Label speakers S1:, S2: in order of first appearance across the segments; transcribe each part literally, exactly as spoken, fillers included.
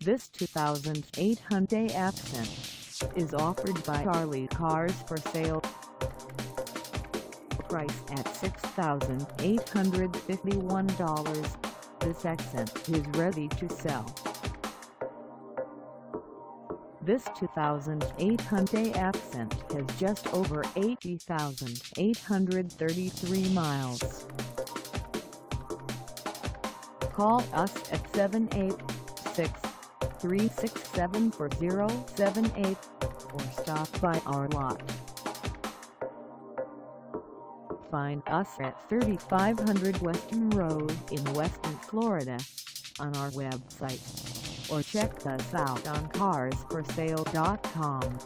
S1: This two thousand eight Hyundai Accent is offered by Charlie Cars for Sale. Price at six thousand eight hundred fifty-one dollars, this Accent is ready to sell. This two thousand eight Hyundai Accent has just over eighty thousand eight hundred thirty-three miles. Call us at seven eight six, three six seven, four zero seven eight or stop by our lot. Find us at thirty-five hundred Weston Road in Weston, Florida on our website, or check us out on cars for sale dot com.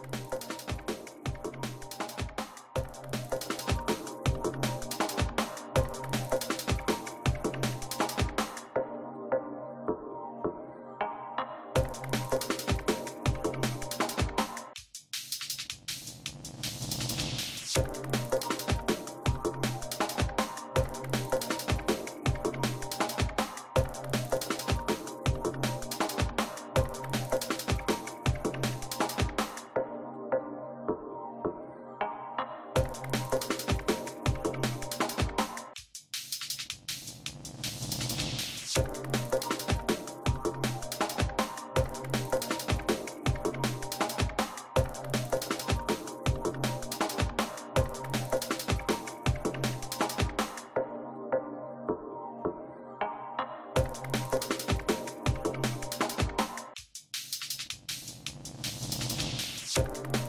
S2: You